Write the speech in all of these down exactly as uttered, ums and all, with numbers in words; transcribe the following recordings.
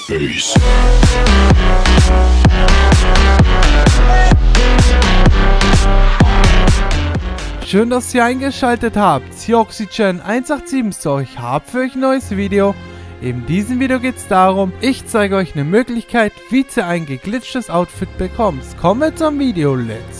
Bass. Schön, dass ihr eingeschaltet habt. Hier Oxygen eins acht sieben so, ich habe für euch ein neues Video. In diesem Video geht es darum, ich zeige euch eine Möglichkeit, wie ihr ein geglitchtes Outfit bekommt. Kommen wir zum Video, let's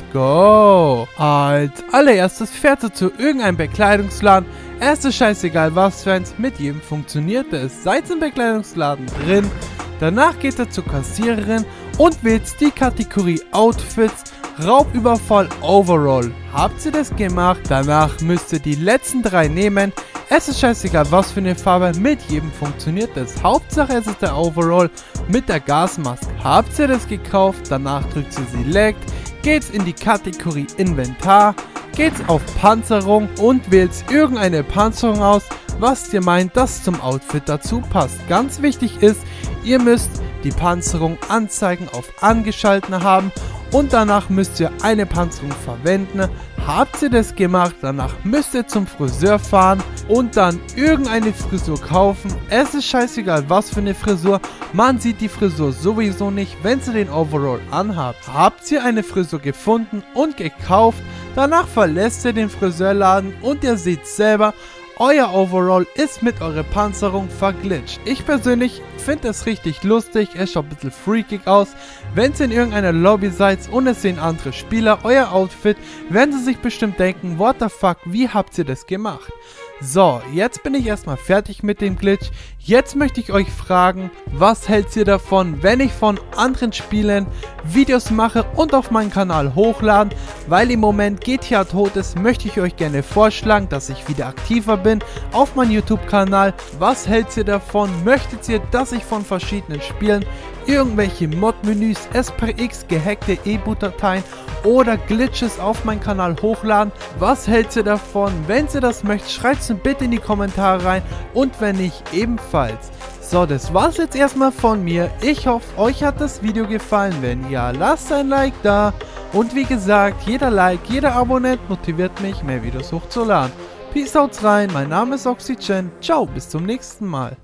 go! Als allererstes fährt ihr zu irgendeinem Bekleidungsladen. Es ist scheißegal was für eins, mit jedem funktioniert es. Seid im Bekleidungsladen drin, danach geht ihr zur Kassiererin und wählt die Kategorie Outfits. Raubüberfall Overall. Habt ihr das gemacht? Danach müsst ihr die letzten drei nehmen. Es ist scheißegal was für eine Farbe, mit jedem funktioniert das. Hauptsache es ist der Overall mit der Gasmaske. Habt ihr das gekauft? Danach drückt ihr Select, geht's in die Kategorie Inventar, geht's auf Panzerung und wählt irgendeine Panzerung aus, was ihr meint, das zum Outfit dazu passt. Ganz wichtig ist, ihr müsst die Panzerung anzeigen auf angeschalten haben. Und danach müsst ihr eine Panzerung verwenden. Habt ihr das gemacht? Danach müsst ihr zum Friseur fahren und dann irgendeine Frisur kaufen. Es ist scheißegal was für eine Frisur. Man sieht die Frisur sowieso nicht, wenn ihr den Overall anhabt. Habt ihr eine Frisur gefunden und gekauft? Danach verlässt ihr den Friseurladen und ihr seht selber, euer Overall ist mit eurer Panzerung verglitscht. Ich persönlich finde es richtig lustig, es schaut ein bisschen freakig aus. Wenn ihr in irgendeiner Lobby seid und es sehen andere Spieler euer Outfit, werden sie sich bestimmt denken, what the fuck, wie habt ihr das gemacht? So, jetzt bin ich erstmal fertig mit dem Glitch. Jetzt möchte ich euch fragen, was hält ihr davon, wenn ich von anderen Spielen Videos mache und auf meinen Kanal hochladen? Weil im Moment G T A tot ist, möchte ich euch gerne vorschlagen, dass ich wieder aktiver bin auf meinem YouTube-Kanal. Was hält ihr davon? Möchtet ihr, dass ich von verschiedenen Spielen irgendwelche Mod-Menüs, S P X, gehackte E-Boot-Dateien oder Glitches auf meinen Kanal hochladen? Was hält ihr davon? Wenn ihr das möchtet, schreibt es bitte in die Kommentare rein und wenn nicht, ebenfalls. So, das war's jetzt erstmal von mir. Ich hoffe, euch hat das Video gefallen. Wenn ja, lasst ein Like da. Und wie gesagt, jeder Like, jeder Abonnent motiviert mich, mehr Videos hochzuladen. Peace out rein, mein Name ist Oxygen. Ciao, bis zum nächsten Mal.